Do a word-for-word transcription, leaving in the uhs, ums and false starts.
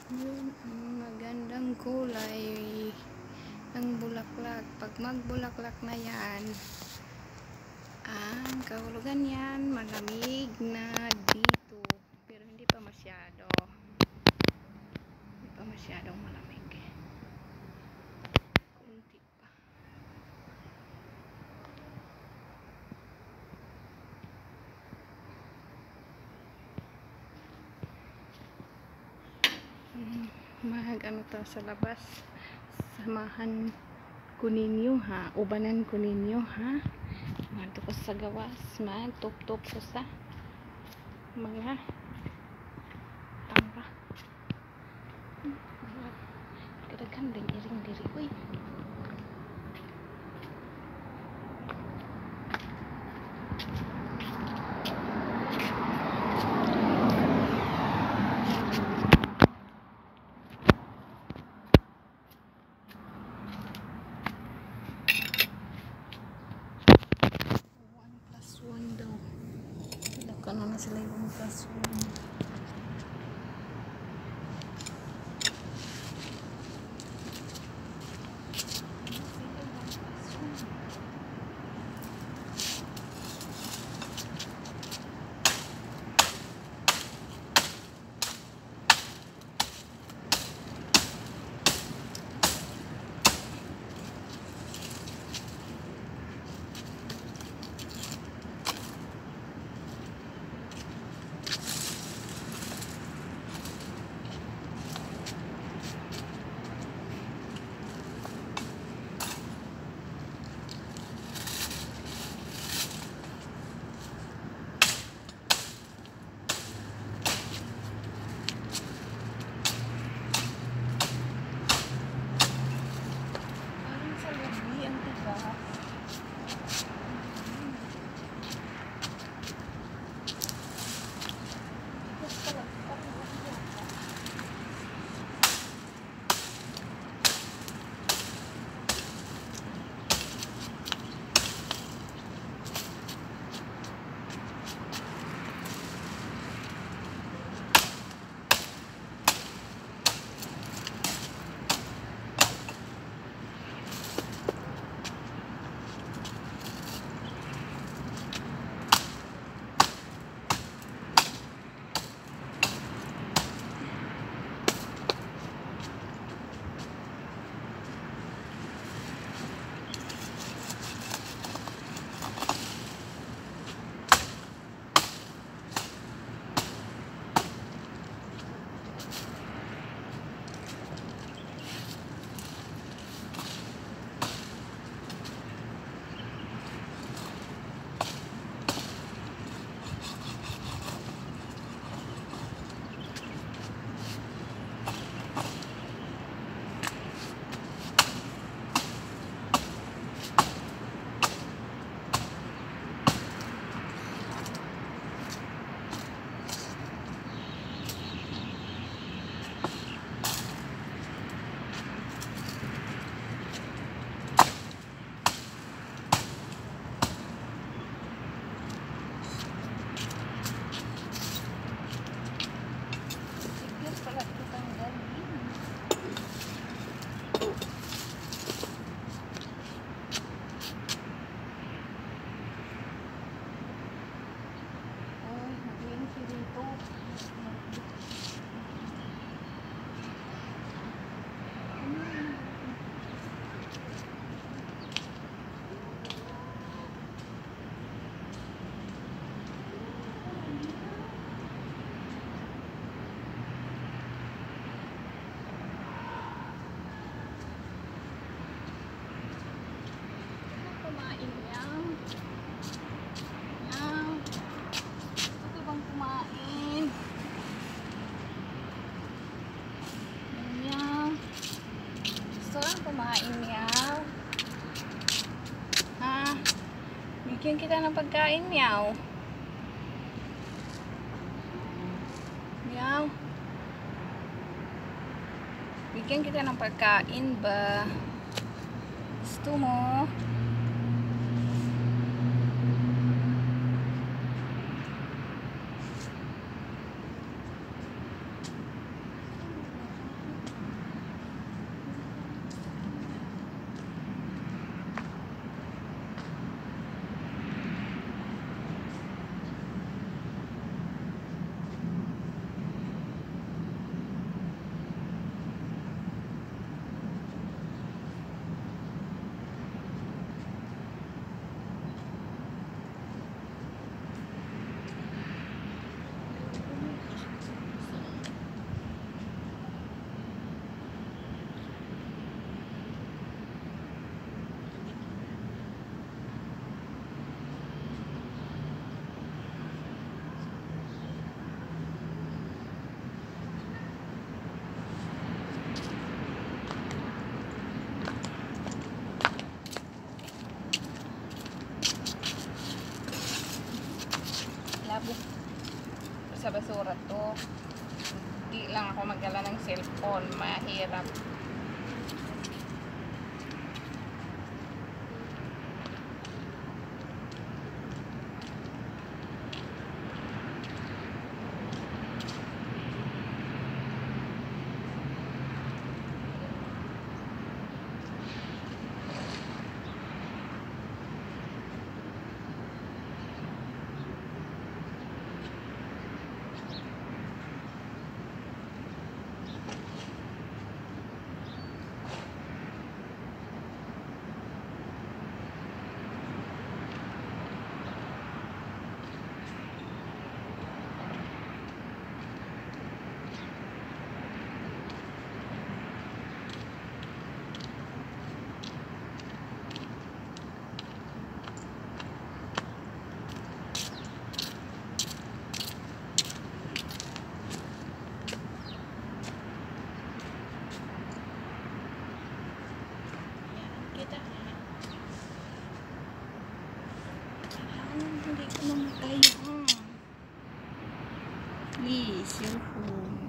Yun ang magandang kulay ng bulaklak. Pag magbulaklak na yan, ang kahulugan yan, malamig na dito. Pero hindi pa masyado. Hindi pa masyadong malamig. Kunti pa. Mag ano to sa labas, samahan ko ninyo ha, ubanan ko ninyo ha, magto ko sa gawas, magtop-top ko sa mga tamba. Kadaghan din iring diri uy. Ano na sila yung plus one. Kumain meow. Ha? Bigyan kita ng pagkain meow. Meow. Bigyan kita ng pagkain ba? Gusto mo? ako. Hindi lang ako magdala ng cellphone. Mahirap. Kita ha. Kailangan hindi ko namatay ha. Please, your phone.